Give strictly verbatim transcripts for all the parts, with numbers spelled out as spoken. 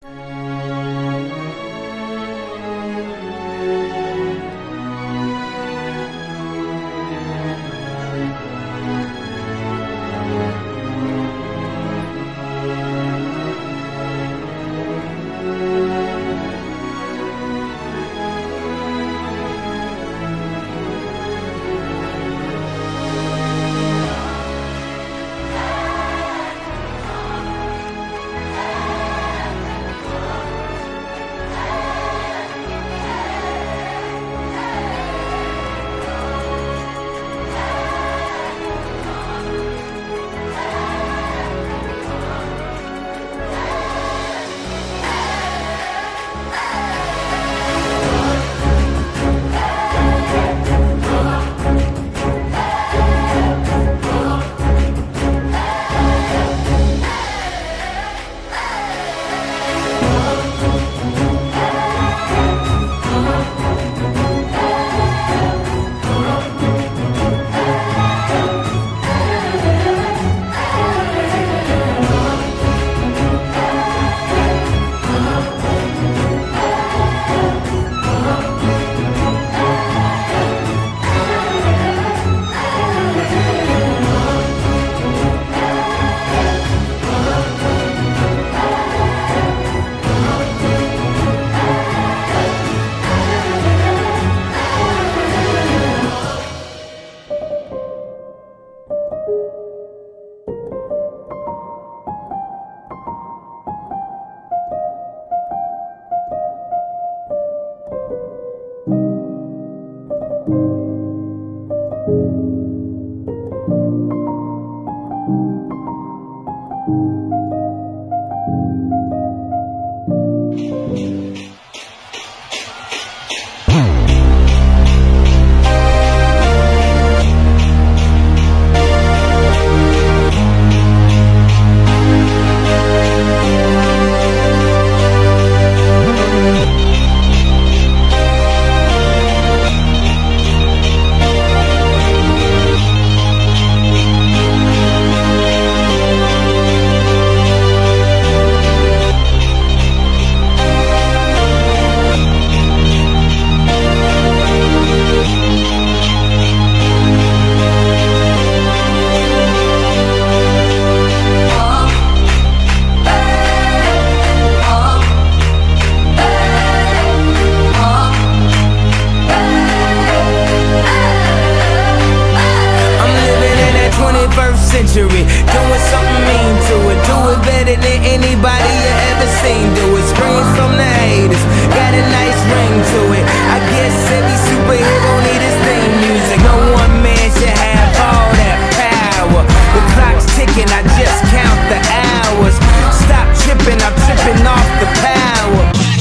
Century, doing something mean to it. Do it better than anybody you ever seen do it. Screams from the haters, got a nice ring to it. I guess every superhero need his theme music. No one man should have all that power. The clock's ticking, I just count the hours. Stop tripping, I'm tripping off the power.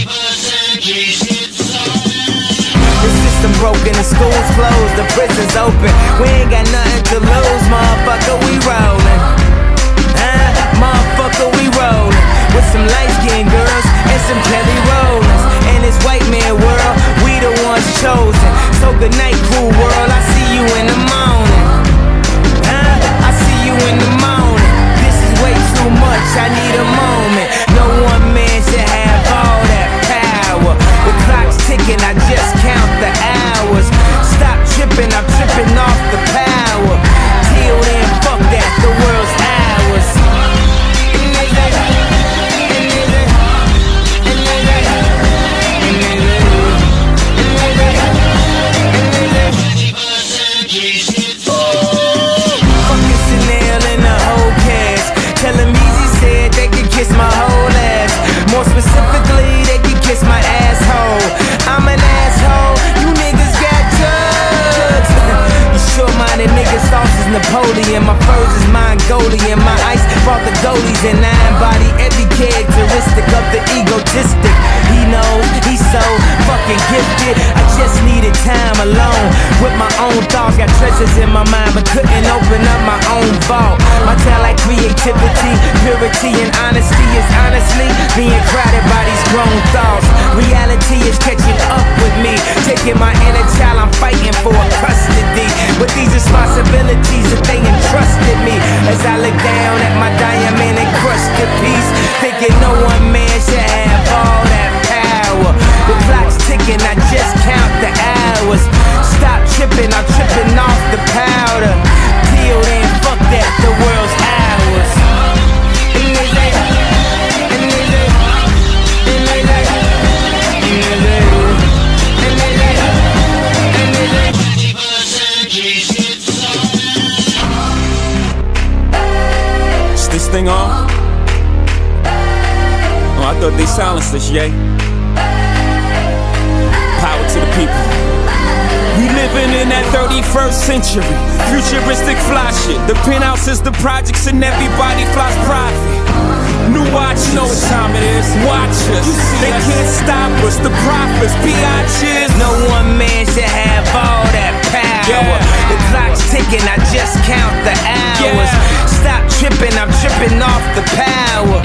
The system broken, the school's closed, the prison's open. We ain't got nothing to lose, motherfucker, we rollin'. Huh? Motherfucker, we rollin'. With some light-skinned girls and some Kelly Rollins. In this white man world, we the ones chosen. So good night, cool world, I see you in the morning. Huh? I see you in the morning. This is way too much, I need a moment. No one man should have all that power. The clock's ticking, I just count the hours. Stop tripping, I'm tripping off the power. Till then, fuck that, the world's ours. Fucking Chanel and the whole cast. Tell him Easy said they could kiss my whole ass. More specifically, they could kiss my asshole. I'm an asshole, you niggas got drugs. You short-minded niggas, sauce is Napoleon. My furs is Mongolian. My ice brought the goalies, and I embody every characteristic of the egotistic. He knows he's so fucking gifted. I just needed time alone with my own thoughts. Got treasures in my mind, but couldn't open up my own vault. My talent, creativity, purity, and honesty is honestly being crowded by these grown thoughts. Reality is catching up with me, taking my inner child, I'm fighting for custody. With these responsibilities that they entrusted me, as I look down at my diamond encrusted piece, thinking no one man should have I thought they silenced us, yay. Power to the people. We living in that thirty-first century, futuristic fly shit. The penthouses, the projects, and everybody flies private. New watch, you know what time it is. Watch us, they can't stop us. The prophets, biatches. No one man should have all that power. Yeah. The clock's ticking, I just count the hours. Yeah. Stop tripping, I'm tripping off the power.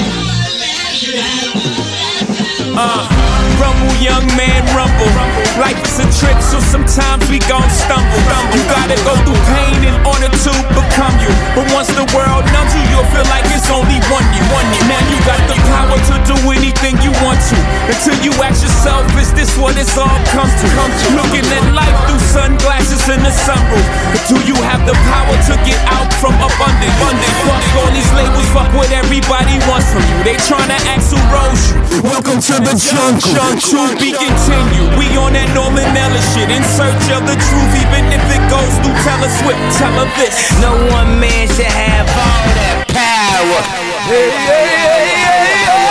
Uh, rumble, young man, rumble. Life is a trip, so sometimes we gon' stumble. You gotta go through pain in order to become you. But once the world numbs you, you'll feel like it's only one you. Now you got the power to do anything you want to. Until you ask yourself, is this what it's all come to? Looking at life through sunglasses in the sunroof. But do you have the power to get out from up under? Fuck all these labels, fuck what everybody wants from you. They tryna ask who rose you. Welcome to the jungle. To be continued. We on that Norman Ellis shit, in search of the truth, even if it goes through Taylor Swift. Tell her this: no one man should have all that power. Hey, hey, hey, hey, hey.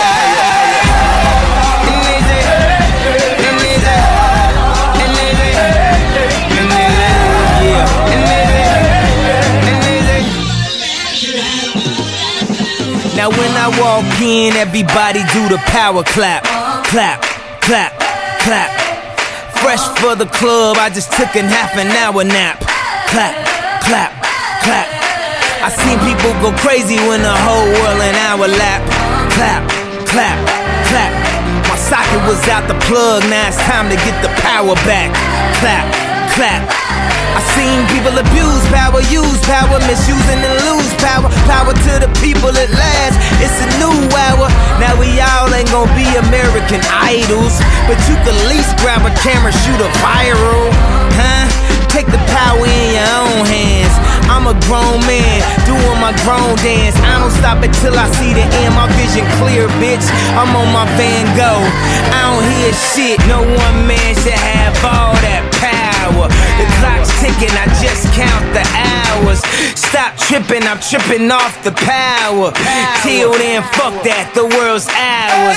Now when I walk in, everybody do the power clap. Clap, clap, clap. Fresh for the club, I just took a half an hour nap. Clap, clap, clap. I seen people go crazy when the whole world in our lap. Clap, clap, clap. My socket was out the plug, now it's time to get the power back. Clap, clap. I seen people abuse power, use power, misusing and lose power. Power to the people at last, it's a new hour. Now we all ain't gonna be American Idols, but you can at least grab a camera, shoot a viral, huh? Take the power in your own hands. I'm a grown man, doing my grown dance. I don't stop until I see the end, my vision clear, bitch. I'm on my Van Gogh, I don't hear shit. No one man should have all that power. The clock's ticking, I just count the hours. Stop tripping, I'm tripping off the power. Till then, fuck that, the world's ours.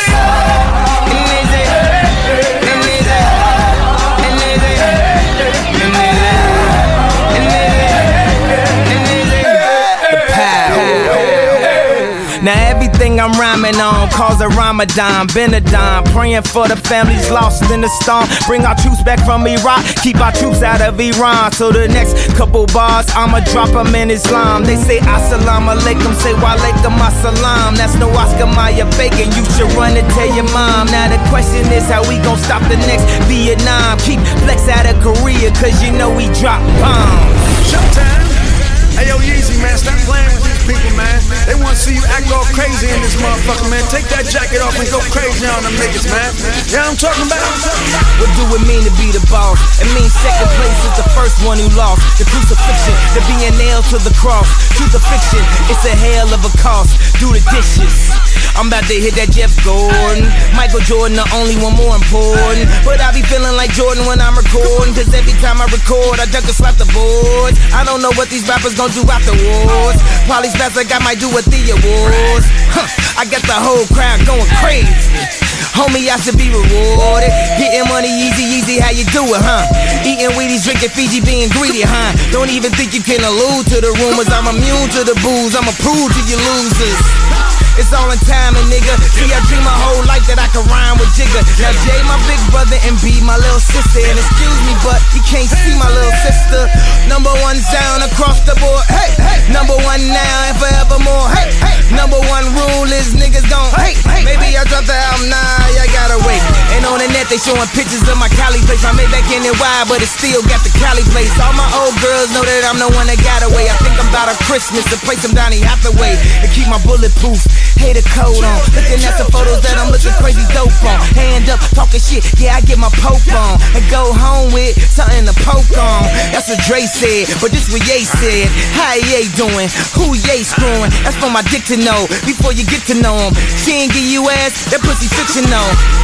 Now everything I'm rhyming on calls a Ramadan, Benadine. Praying for the families lost in the storm. Bring our troops back from Iraq, keep our troops out of Iran. So the next couple bars, I'ma drop them in Islam. They say assalamu alaikum, say wa alaikum assalam. That's no Oscar Mayer bacon, you should run and tell your mom. Now the question is how we gon' stop the next Vietnam. Keep flex out of Korea, cause you know we drop bombs. Showtime. Hey yo, Yeezy, man, stop playing with these people, man. They wanna see you act all crazy in this motherfucker, man. Take that jacket off and go crazy on them niggas, man. You know what I'm talking about? What do it mean to be the boss? It means second place is the first one who lost. The crucifixion, the being nailed to the cross. Truth or fiction, it's a hell of a cost. Do the dishes. I'm about to hit that Jeff Gordon. Michael Jordan, the only one more important. But I be feeling like Jordan when I'm recording, cause every time I record, I duck and slap the boards. I don't know what these rappers gon' do afterwards. Probably splats like I might do with the awards. Huh, I got the whole crowd going crazy. Homie, I should be rewarded. Getting money easy, easy, how you do it, huh? Eating Wheaties, drinking Fiji, being greedy, huh? Don't even think you can allude to the rumors. I'm immune to the booze, I'ma prove to you losers. It's all in timing, nigga. See, I dream my whole life that I could rhyme with Jigga. Now Jay, my big brother, and B, my little sister. And excuse me, but you can't see my little sister. Number one sound across the board, hey, hey. Number one now and forevermore, hey, hey. Number one rule is niggas gon' hate. Maybe I dropped the album, nah, y'all gotta wait. And on the net they showing pictures of my Cali place. I made back in it wide, but it still got the Cali place. All my old girls know that I'm the one that got away. I think about a Christmas to play some Donny Hathaway and keep my bulletproof. Hater coat on, looking at the photos that I'm looking crazy dope on. Hand up, talking shit, yeah I get my poke on. And go home with something to poke on. That's what Dre said, but this what Ye said. How Ye doing? Who Ye screwing? That's for my dick to know, before you get to know him. She ain't give you ass, that pussy fictional.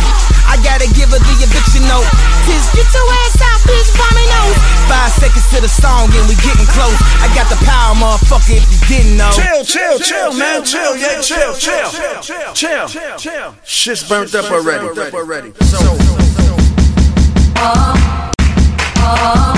I gotta give her the eviction note. Kids, get your ass out, bitch, vomit nose. Five seconds to the song and we getting close. I got the power, motherfucker, if you didn't know. Chill, chill, chill, man, chill, yeah, chill, chill, chill, chill, chill. Shit's burnt up already. already. So, uh, uh, uh,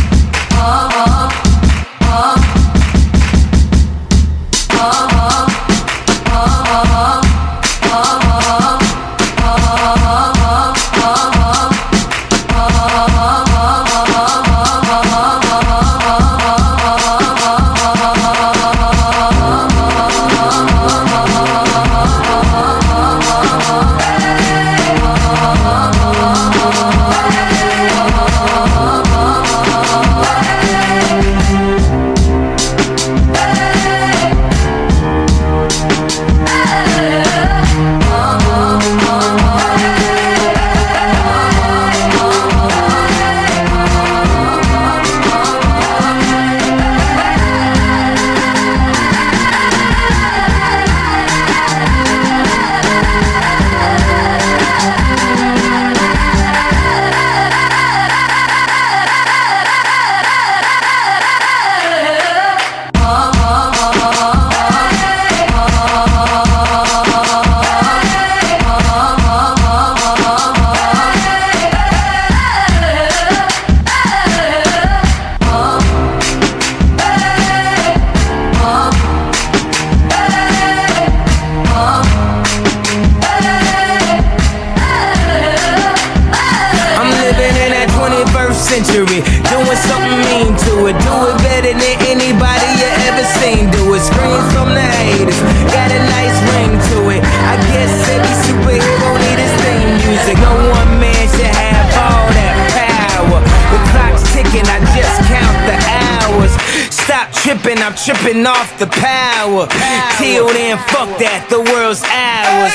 century, doing something mean to it. Do it better than anybody you ever seen do it. Screams from the haters, got a nice ring to it. I guess every superhero need his theme music. No one man should have all that power. The clock's ticking, I just count the hours. Stop tripping, I'm tripping off the power. Till then, fuck that, the world's ours.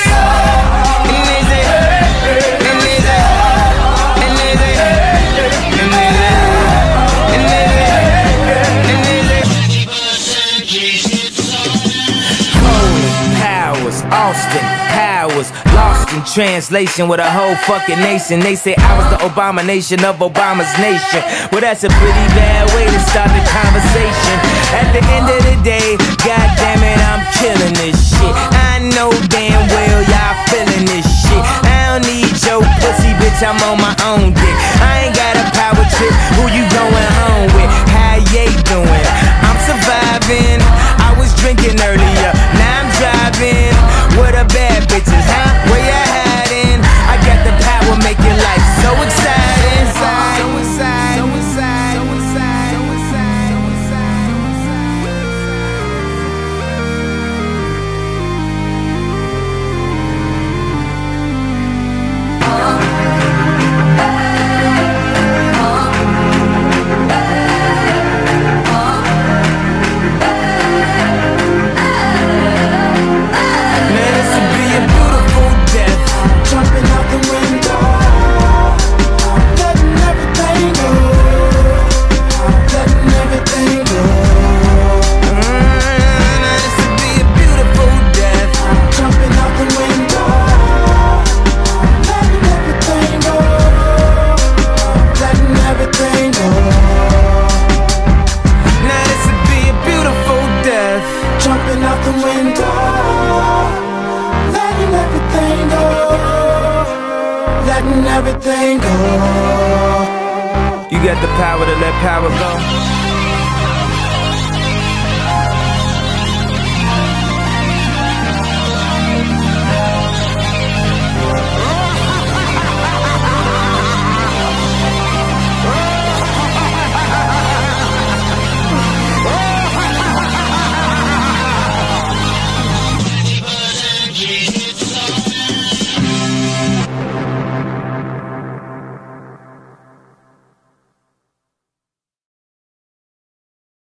And is it, and is it, and is it, and is it, and is it, Colin Powers, Austin Powers, lost in translation with a whole fucking nation. They say I was the abomination of Obama's nation. Well, that's a pretty bad way to start the conversation. At the end of the day, god damn it, I'm killing this shit. I know damn well y'all feeling this shit. I don't need your pussy, bitch, I'm on my own dick. I ain't got a power trip, who you going home with? How you doing? I'm surviving. I was drinking earlier, now I'm driving. What a bad bitches, huh? Where you hiding? I got the power, make your life so exciting. So exciting, so exciting, so exciting, so exciting, so exciting, man, this would be a beautiful death. Jumping out the window, letting everything go, letting everything go. Mm, this would be a beautiful death. Jumping out the window, letting everything go, letting everything go. Now this would be a beautiful death. Jumping out the window, letting everything go, letting everything go. You got the power to let power go.